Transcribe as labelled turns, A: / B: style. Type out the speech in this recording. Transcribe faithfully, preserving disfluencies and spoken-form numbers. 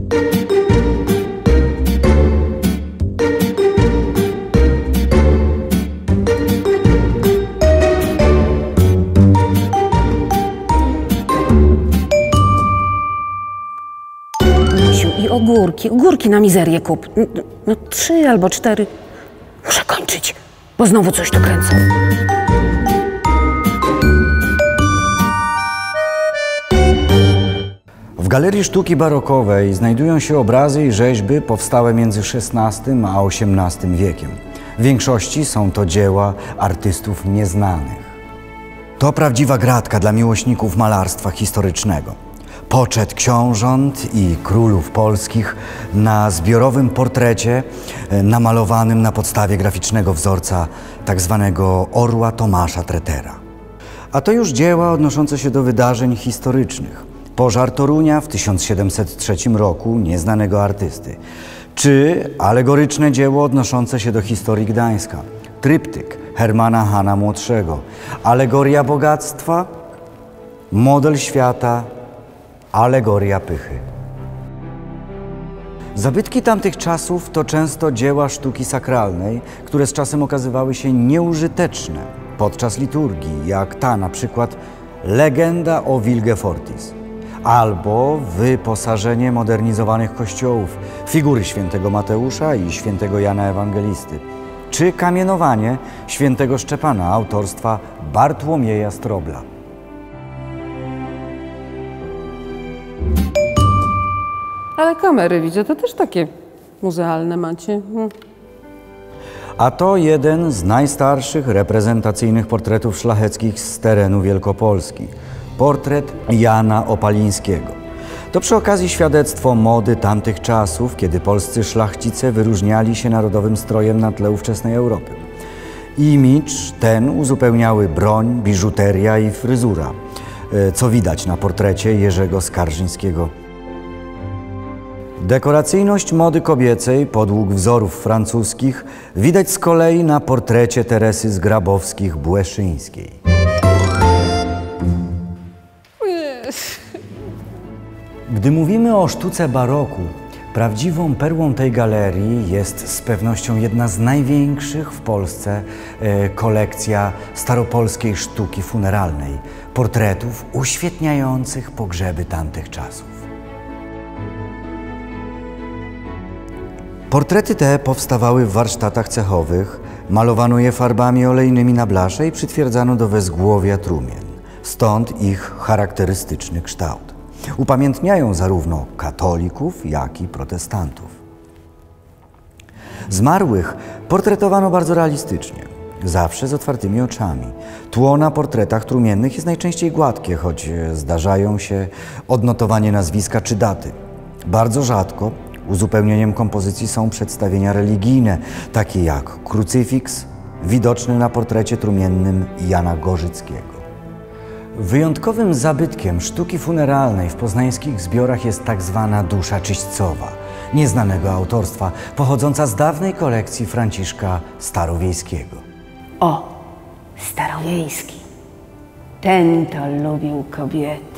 A: I ogórki, ogórki na mizerię kup. No, no trzy albo cztery. Muszę kończyć, bo znowu coś tu kręcą.
B: W Galerii Sztuki Barokowej znajdują się obrazy i rzeźby powstałe między szesnastym a osiemnastym wiekiem. W większości są to dzieła artystów nieznanych. To prawdziwa gratka dla miłośników malarstwa historycznego. Poczet książąt i królów polskich na zbiorowym portrecie namalowanym na podstawie graficznego wzorca tzw. Orła Tomasza Tretera. A to już dzieła odnoszące się do wydarzeń historycznych. Pożar Torunia w tysiąc siedemset trzecim roku nieznanego artysty. Czy alegoryczne dzieło odnoszące się do historii Gdańska. Tryptyk Hermana Hana Młodszego. Alegoria bogactwa, model świata, alegoria pychy. Zabytki tamtych czasów to często dzieła sztuki sakralnej, które z czasem okazywały się nieużyteczne podczas liturgii, jak ta na przykład Legenda o Wilgefortis, albo wyposażenie modernizowanych kościołów, figury świętego Mateusza i świętego Jana Ewangelisty, czy kamienowanie świętego Szczepana autorstwa Bartłomieja Strobla.
A: Ale kamery, widzę, to też takie muzealne macie. Hmm.
B: A to jeden z najstarszych reprezentacyjnych portretów szlacheckich z terenu Wielkopolski. Portret Jana Opalińskiego. To przy okazji świadectwo mody tamtych czasów, kiedy polscy szlachcice wyróżniali się narodowym strojem na tle ówczesnej Europy. Imidż ten uzupełniały broń, biżuteria i fryzura, co widać na portrecie Jerzego Skarżyńskiego. Dekoracyjność mody kobiecej, podług wzorów francuskich, widać z kolei na portrecie Teresy Zgrabowskich-Błeszyńskiej. Gdy mówimy o sztuce baroku, prawdziwą perłą tej galerii jest z pewnością jedna z największych w Polsce e, kolekcja staropolskiej sztuki funeralnej, portretów uświetniających pogrzeby tamtych czasów. Portrety te powstawały w warsztatach cechowych, malowano je farbami olejnymi na blasze i przytwierdzano do wezgłowia trumien. Stąd ich charakterystyczny kształt. Upamiętniają zarówno katolików, jak i protestantów. Zmarłych portretowano bardzo realistycznie, zawsze z otwartymi oczami. Tło na portretach trumiennych jest najczęściej gładkie, choć zdarzają się odnotowanie nazwiska czy daty. Bardzo rzadko uzupełnieniem kompozycji są przedstawienia religijne, takie jak krucyfiks, widoczny na portrecie trumiennym Jana Gorzyckiego. Wyjątkowym zabytkiem sztuki funeralnej w poznańskich zbiorach jest tak zwana dusza czyśćcowa, nieznanego autorstwa, pochodząca z dawnej kolekcji Franciszka Starowiejskiego.
A: O, Starowiejski. Ten to lubił kobiety.